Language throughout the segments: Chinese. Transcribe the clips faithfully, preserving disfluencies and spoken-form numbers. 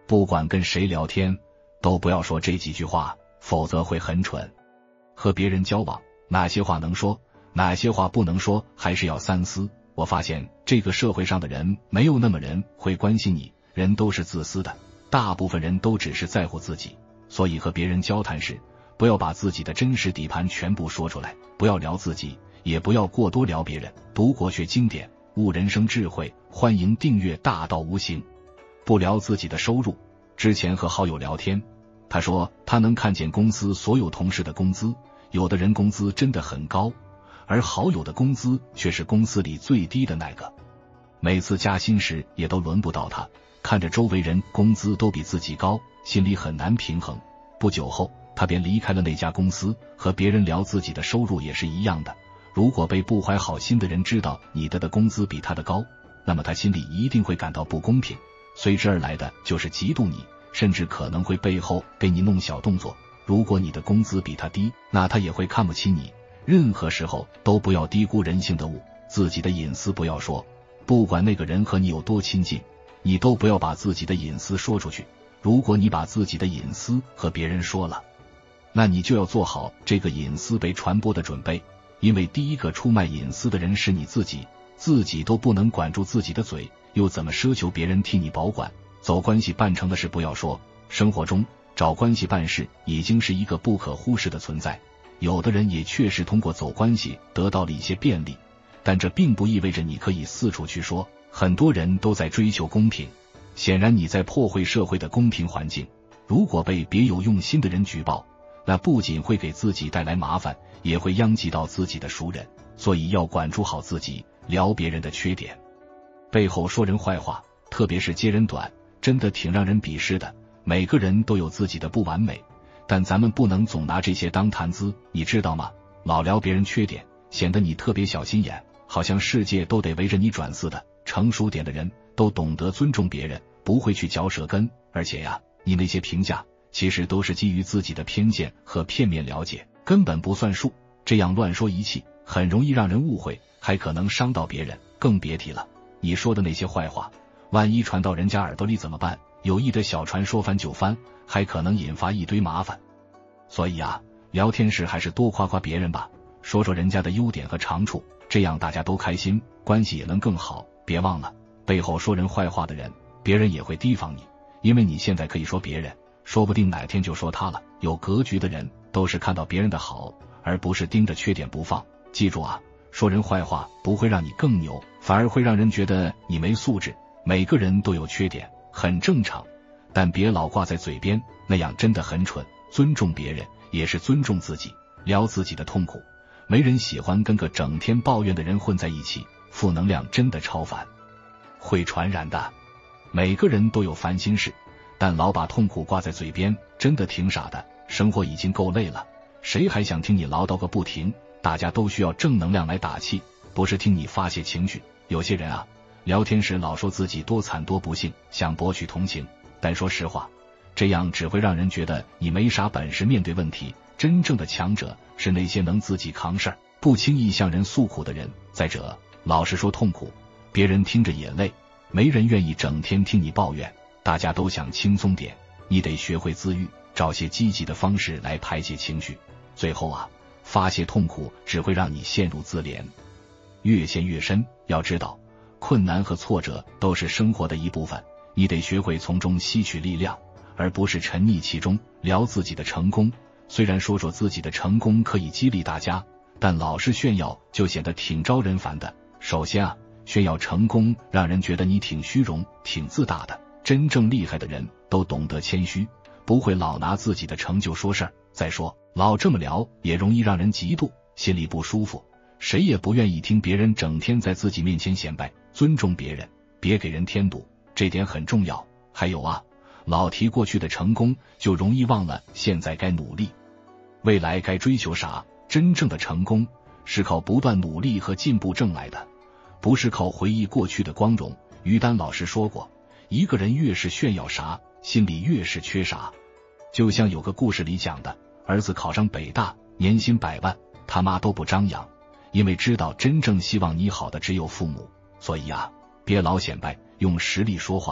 不管跟谁聊天，都不要说这几句话，否则会很蠢。和别人交往，哪些话能说，哪些话不能说，还是要三思。我发现这个社会上的人没有那么人会关心你，人都是自私的，大部分人都只是在乎自己，所以和别人交谈时，不要把自己的真实底盘全部说出来，不要聊自己，也不要过多聊别人。读国学经典，悟人生智慧，欢迎订阅大道无形。不聊自己的收入。之前和好友聊天，他说他能看见公司所有同事的工资，有的人工资真的很高，而好友的工资却是公司里最低的那个。每次加薪时也都轮不到他，看着周围人工资都比自己高，心里很难平衡。不久后他便离开了那家公司。和别人聊自己的收入也是一样的，如果被不怀好心的人知道你的的工资比他的高，那么他心里一定会感到不公平，随之而来的就是嫉妒你，甚至可能会背后给你弄小动作。如果你的工资比他低，那他也会看不起你。任何时候都不要低估人性的物，自己的隐私不要说，不管那个人和你有多亲近，你都不要把自己的隐私说出去。如果你把自己的隐私和别人说了，那你就要做好这个隐私被传播的准备，因为第一个出卖隐私的人是你自己，自己都不能管住自己的嘴，又怎么奢求别人替你保管？走关系办成的事不要说，生活中找关系办事已经是一个不可忽视的存在。有的人也确实通过走关系得到了一些便利，但这并不意味着你可以四处去说。很多人都在追求公平，显然你在破坏社会的公平环境。如果被别有用心的人举报，那不仅会给自己带来麻烦，也会殃及到自己的熟人。所以要管住好自己，聊别人的缺点，背后说人坏话，特别是揭人短，真的挺让人鄙视的。每个人都有自己的不完美，但咱们不能总拿这些当谈资，你知道吗？老聊别人缺点，显得你特别小心眼，好像世界都得围着你转似的。成熟点的人都懂得尊重别人，不会去嚼舌根。而且呀，你那些评价其实都是基于自己的偏见和片面了解，根本不算数。这样乱说一气，很容易让人误会，还可能伤到别人。更别提了，你说的那些坏话，万一传到人家耳朵里怎么办？有意的小船说翻就翻，还可能引发一堆麻烦。所以啊，聊天时还是多夸夸别人吧，说说人家的优点和长处，这样大家都开心，关系也能更好。别忘了，背后说人坏话的人，别人也会提防你，因为你现在可以说别人，说不定哪天就说他了。有格局的人都是看到别人的好，而不是盯着缺点不放。记住啊，说人坏话不会让你更牛，反而会让人觉得你没素质。每个人都有缺点，很正常，但别老挂在嘴边，那样真的很蠢。尊重别人也是尊重自己，聊自己的痛苦，没人喜欢跟个整天抱怨的人混在一起，负能量真的超烦，会传染的。每个人都有烦心事，但老把痛苦挂在嘴边，真的挺傻的。生活已经够累了，谁还想听你唠叨个不停？大家都需要正能量来打气，不是听你发泄情绪。有些人啊，聊天时老说自己多惨多不幸，想博取同情，但说实话，这样只会让人觉得你没啥本事面对问题。真正的强者是那些能自己扛事儿，不轻易向人诉苦的人。再者，老是说痛苦，别人听着也累，没人愿意整天听你抱怨，大家都想轻松点。你得学会自愈，找些积极的方式来排解情绪。最后啊，发泄痛苦只会让你陷入自怜，越陷越深。要知道，困难和挫折都是生活的一部分，你得学会从中吸取力量，而不是沉溺其中。聊自己的成功，虽然说说自己的成功可以激励大家，但老是炫耀就显得挺招人烦的。首先啊，炫耀成功让人觉得你挺虚荣挺自大的。真正厉害的人都懂得谦虚，不会老拿自己的成就说事儿。再说老这么聊也容易让人嫉妒，心里不舒服，谁也不愿意听别人整天在自己面前显摆。尊重别人，别给人添堵，这点很重要。还有啊，老提过去的成功，就容易忘了现在该努力，未来该追求啥。真正的成功是靠不断努力和进步挣来的，不是靠回忆过去的光荣。于丹老师说过，一个人越是炫耀啥，心里越是缺啥。就像有个故事里讲的，儿子考上北大，年薪百万，他妈都不张扬，因为知道真正希望你好的只有父母。所以啊，别老显摆，用实力说话，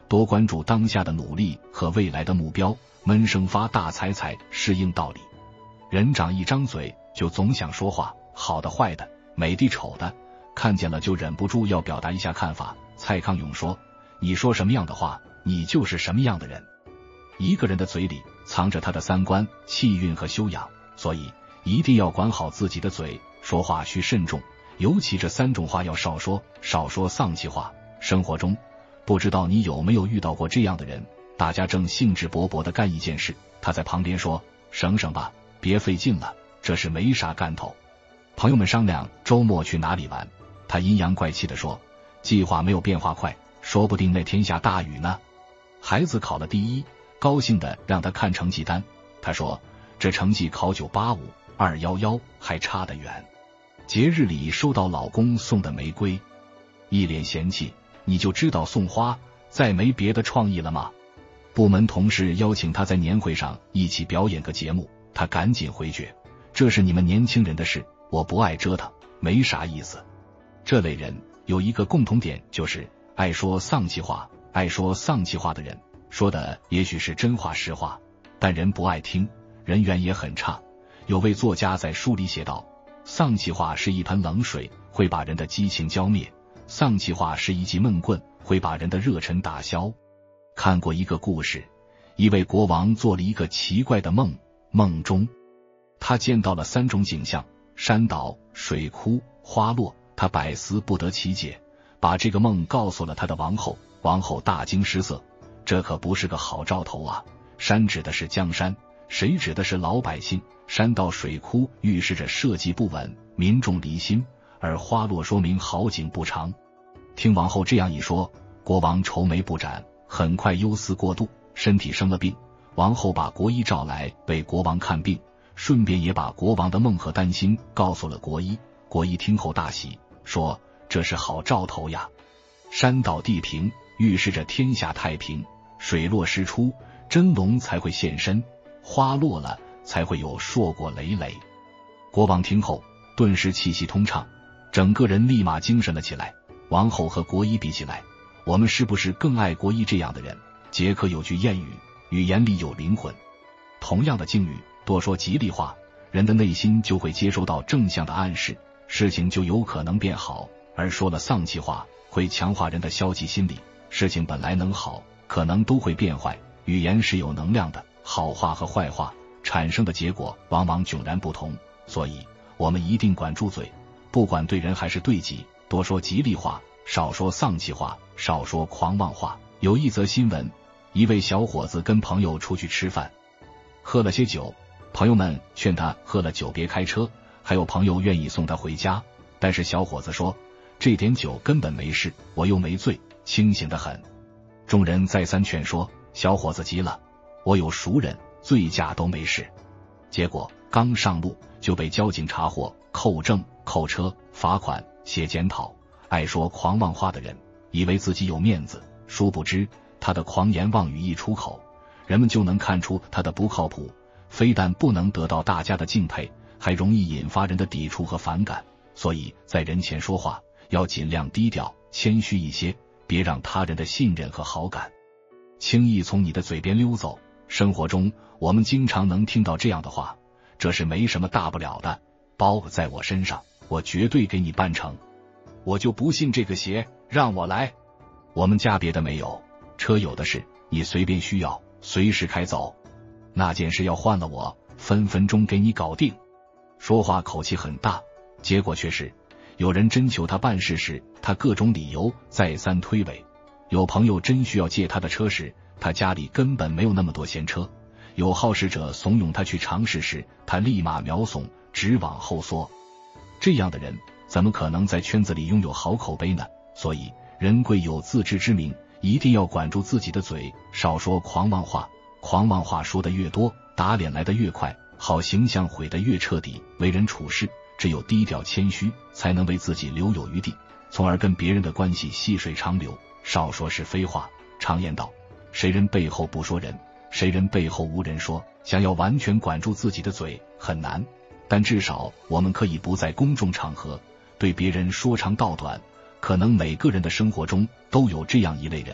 多关注当下的努力和未来的目标，闷声发大财才适应道理。人长一张嘴就总想说话，好的坏的，美的丑的，看见了就忍不住要表达一下看法。蔡康永说，你说什么样的话，你就是什么样的人。一个人的嘴里藏着他的三观、气运和修养，所以一定要管好自己的嘴，说话需慎重，尤其这三种话要少说，少说丧气话。生活中不知道你有没有遇到过这样的人，大家正兴致勃勃地干一件事，他在旁边说，省省吧，别费劲了，这事没啥干头。朋友们商量周末去哪里玩，他阴阳怪气地说，计划没有变化快，说不定那天下大雨呢。孩子考了第一，高兴地让他看成绩单，他说，这成绩考九八五、二一一还差得远。节日里收到老公送的玫瑰，一脸嫌弃，你就知道送花，再没别的创意了吗？部门同事邀请他在年会上一起表演个节目，他赶紧回绝，这是你们年轻人的事，我不爱折腾，没啥意思。这类人有一个共同点，就是爱说丧气话。爱说丧气话的人说的也许是真话实话，但人不爱听，人缘也很差。有位作家在书里写道，丧气话是一盆冷水，会把人的激情浇灭；丧气话是一记闷棍，会把人的热忱打消。看过一个故事，一位国王做了一个奇怪的梦，梦中他见到了三种景象，山倒、水枯、花落，他百思不得其解，把这个梦告诉了他的王后。王后大惊失色，这可不是个好兆头啊！山指的是江山，水指的是老百姓，山到水枯预示着社稷不稳，民众离心，而花落说明好景不长。听王后这样一说，国王愁眉不展，很快忧思过度，身体生了病。王后把国医召来为国王看病，顺便也把国王的梦和担心告诉了国医。国医听后大喜，说这是好兆头呀！山倒地平预示着天下太平，水落石出，真龙才会现身，花落了才会有硕果累累。国王听后顿时气息通畅，整个人立马精神了起来。王后和国医比起来，我们是不是更爱国医这样的人？捷克有句谚语，语言里有灵魂。同样的境遇，多说吉利话，人的内心就会接收到正向的暗示，事情就有可能变好；而说了丧气话，会强化人的消极心理，事情本来能好，可能都会变坏。语言是有能量的，好话和坏话产生的结果往往迥然不同，所以我们一定管住嘴，不管对人还是对己，多说吉利话，少说丧气话，少说狂妄话。有一则新闻，一位小伙子跟朋友出去吃饭，喝了些酒，朋友们劝他喝了酒别开车，还有朋友愿意送他回家，但是小伙子说，这点酒根本没事，我又没醉，清醒得很。众人再三劝说，小伙子急了，我有熟人，醉驾都没事。结果刚上路就被交警查获，扣证、扣车、罚款、写检讨。爱说狂妄话的人以为自己有面子，殊不知他的狂言妄语一出口，人们就能看出他的不靠谱，非但不能得到大家的敬佩，还容易引发人的抵触和反感。所以在人前说话要尽量低调谦虚一些，别让他人的信任和好感轻易从你的嘴边溜走。生活中我们经常能听到这样的话，这是没什么大不了的，包在我身上，我绝对给你办成，我就不信这个邪，让我来。我们家别的没有，车有的是，你随便需要随时开走，那件事要换了我，分分钟给你搞定。说话口气很大，结果却是有人征求他办事时，他各种理由再三推诿；有朋友真需要借他的车时，他家里根本没有那么多闲车；有好事者怂恿他去尝试时，他立马秒怂，直往后缩。这样的人怎么可能在圈子里拥有好口碑呢？所以人贵有自知之明，一定要管住自己的嘴，少说狂妄话。狂妄话说得越多，打脸来得越快，好形象毁得越彻底。为人处事只有低调谦虚，才能为自己留有余地，从而跟别人的关系细水长流。少说是非话。常言道，谁人背后不说人，谁人背后无人说。想要完全管住自己的嘴很难，但至少我们可以不在公众场合对别人说长道短。可能每个人的生活中都有这样一类人，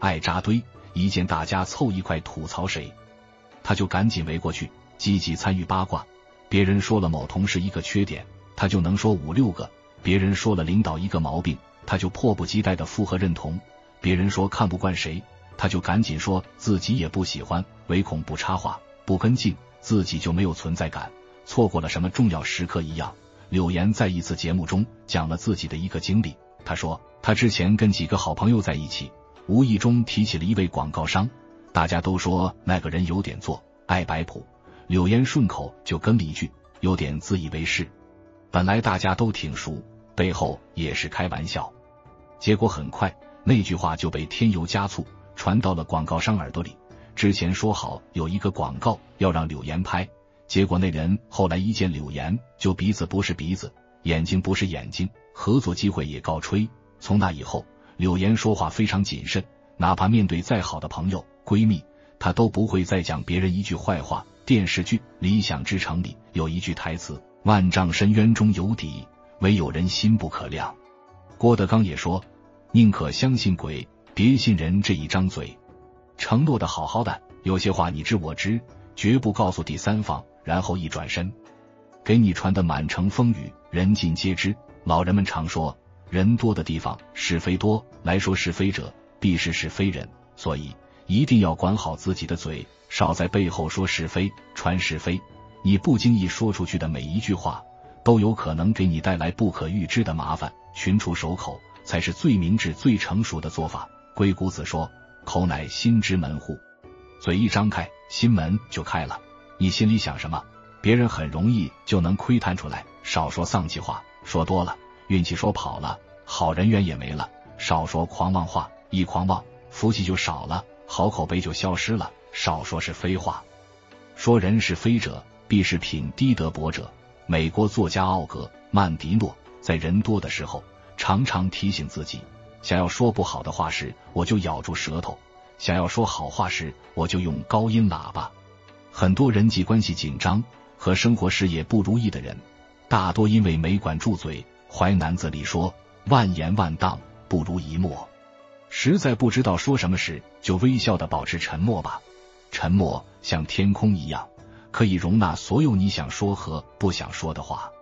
爱扎堆，一见大家凑一块吐槽谁，他就赶紧围过去，积极参与八卦。别人说了某同事一个缺点，他就能说五六个；别人说了领导一个毛病，他就迫不及待地附和认同；别人说看不惯谁，他就赶紧说自己也不喜欢，唯恐不插话不跟进，自己就没有存在感，错过了什么重要时刻一样。柳岩在一次节目中讲了自己的一个经历，他说他之前跟几个好朋友在一起，无意中提起了一位广告商，大家都说那个人有点作，爱摆谱，柳岩顺口就跟了一句，有点自以为是。本来大家都挺熟，背后也是开玩笑，结果很快那句话就被添油加醋传到了广告商耳朵里。之前说好有一个广告要让柳岩拍，结果那人后来一见柳岩就鼻子不是鼻子，眼睛不是眼睛，合作机会也告吹。从那以后，柳岩说话非常谨慎，哪怕面对再好的朋友闺蜜，她都不会再讲别人一句坏话。电视剧《理想之城》里有一句台词，万丈深渊中有底，唯有人心不可量。郭德纲也说，宁可相信鬼，别信人这一张嘴。承诺的好好的，有些话你知我知，绝不告诉第三方，然后一转身给你传的满城风雨，人尽皆知。老人们常说，人多的地方是非多，来说是非者必是是非人，所以一定要管好自己的嘴，少在背后说是非传是非。你不经意说出去的每一句话都有可能给你带来不可预知的麻烦，群出守口才是最明智最成熟的做法。龟谷子说，口乃心之门户，嘴一张开，心门就开了。你心里想什么，别人很容易就能窥探出来。少说丧气话，说多了运气说跑了，好人缘也没了。少说狂妄话，一狂妄福气就少了，好口碑就消失了。少说是非话，说人是非者必是品低德薄者。美国作家奥格曼迪诺在人多的时候常常提醒自己，想要说不好的话时，我就咬住舌头；想要说好话时，我就用高音喇叭。很多人际关系紧张和生活事业不如意的人，大多因为没管住嘴。淮南子里说，万言万当不如一默。实在不知道说什么时，就微笑地保持沉默吧。沉默像天空一样，可以容纳所有你想说和不想说的话。